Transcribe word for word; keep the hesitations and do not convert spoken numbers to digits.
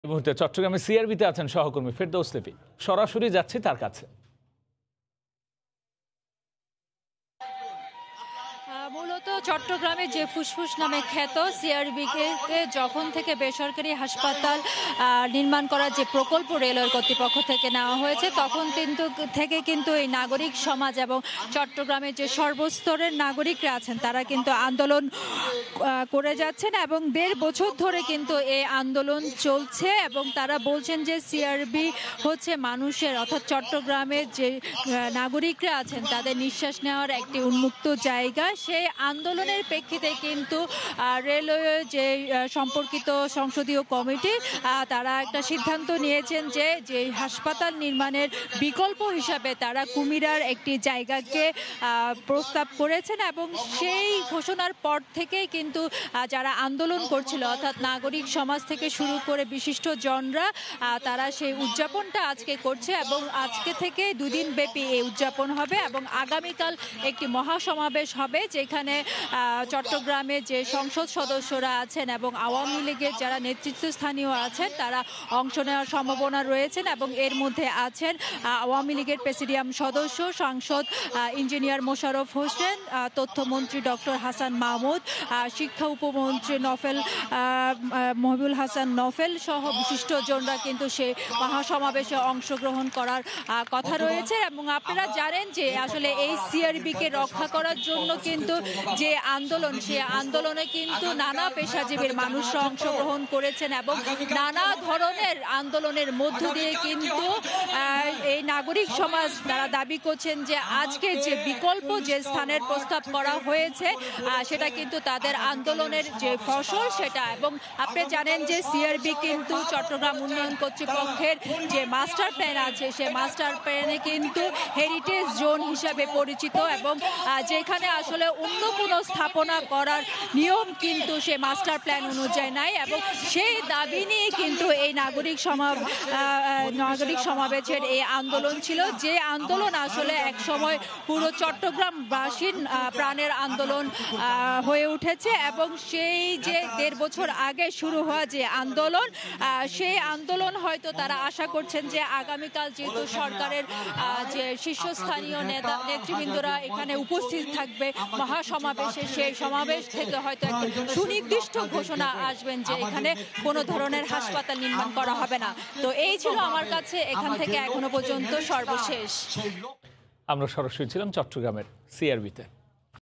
এই মুহূর্তে চট্টগ্রামে সিআরবিতে আছেন সহকর্মী ফেরদৌস লেভি। সরাসরি যাচ্ছে তার কাছে। মূলত চট্টগ্রামে যে ফুসফুস নামে খ্যাত সিআরবিকে যখন থেকে বেসরকারি হাসপাতাল নির্মাণ করার যে প্রকল্প রেলওয়ে কর্তৃপক্ষ থেকে নেওয়া হয়েছে তখন কিন্তু থেকে কিন্তু এই নাগরিক সমাজ এবং চট্টগ্রামের যে সর্বস্তরের নাগরিকরা আছেন তারা কিন্তু আন্দোলন করে যাচ্ছেন এবং দেড় বছর ধরে কিন্তু এই আন্দোলন চলছে এবং তারা বলছেন যে সিআরবি হচ্ছে মানুষের অর্থাৎ চট্টগ্রামের যে নাগরিকরা আছেন তাদের নিঃশ্বাস নেওয়ার একটি উন্মুক্ত জায়গা। সেই আন্দোলনের প্রেক্ষিতে কিন্তু রেলওয়ে যে সম্পর্কিত সংসদীয় কমিটি তারা একটা সিদ্ধান্ত নিয়েছেন যে যে হাসপাতাল নির্মাণের বিকল্প হিসাবে তারা কুমিরার একটি জায়গাকে প্রস্তাব করেছেন এবং সেই ঘোষণার পর থেকেই কিন্তু যারা আন্দোলন করছিল অর্থাৎ নাগরিক সমাজ থেকে শুরু করে বিশিষ্ট জনরা তারা সেই উদযাপনটা আজকে করছে এবং আজকে থেকে দুদিন ব্যাপী এই উদযাপন হবে এবং আগামীকাল একটি মহাসমাবেশ হবে যেখানে চট্টগ্রামে যে সংসদ সদস্যরা আছেন এবং আওয়ামী লীগের যারা নেতৃত্বস্থানীয় আছেন তারা অংশ নেওয়ার সম্ভাবনা রয়েছেন এবং এর মধ্যে আছেন আওয়ামী লীগের প্রেসিডিয়াম সদস্য সাংসদ ইঞ্জিনিয়ার মোশাররফ হোসেন, তথ্যমন্ত্রী ডক্টর হাসান মাহমুদ, শিক্ষা উপমন্ত্রী নফেল মহিবুল হাসান নফেল সহ বিশিষ্টজনরা কিন্তু সেই মহাসমাবেশে অংশগ্রহণ করার কথা রয়েছে। এবং আপনারা জানেন যে আসলে এই সিআরবিকে রক্ষা করার জন্য কিন্তু যে আন্দোলন সেই আন্দোলনে কিন্তু নানা পেশাজীবীর মানুষরা অংশগ্রহণ করেছেন এবং নানা ধরনের আন্দোলনের মধ্য দিয়ে কিন্তু এই নাগরিক সমাজ তারা দাবি করছেন যে আজকে যে বিকল্প যে স্থানের প্রস্তাব করা হয়েছে সেটা কিন্তু তাদের আন্দোলনের যে ফসল সেটা। এবং আপনি জানেন যে সিআরবি কিন্তু চট্টগ্রাম উন্নয়ন কর্তৃপক্ষের যে মাস্টার প্ল্যান আছে সেই মাস্টার প্ল্যানে কিন্তু হেরিটেজ জোন হিসাবে পরিচিত এবং যেখানে আসলে অন্য কোনো স্থাপনা করার নিয়ম কিন্তু সে মাস্টার প্ল্যান অনুযায়ী নাই এবং সেই দাবি নিয়ে কিন্তু এই নাগরিক সমা নাগরিক সমাবেশের এই আন্দোলন ছিল যে আন্দোলন আসলে এক সময় পুরো চট্টগ্রামবাসীর প্রাণের আন্দোলন হয়ে উঠেছে এবং সেই যে দেড় বছর আগে শুরু হওয়া যে আন্দোলন সেই আন্দোলন হয়তো তারা আশা করছেন যে আগামীকাল যেহেতু সরকারের যে শীর্ষস্থানীয় নেতা নেতৃবৃন্দরা এখানে উপস্থিত থাকবে মহাসমাবেশে সেই সমাবেশ থেকে হয়তো একটা সুনির্দিষ্ট ঘোষণা আসবেন যে এখানে কোনো ধরনের হাসপাতাল নির্মাণ করা হবে না। তো এই ছিল আমার কাছে এখান থেকে এখনো পর্যন্ত সর্বশেষ। আমরা সরাসরি ছিলাম চট্টগ্রামের সিআরবিতে।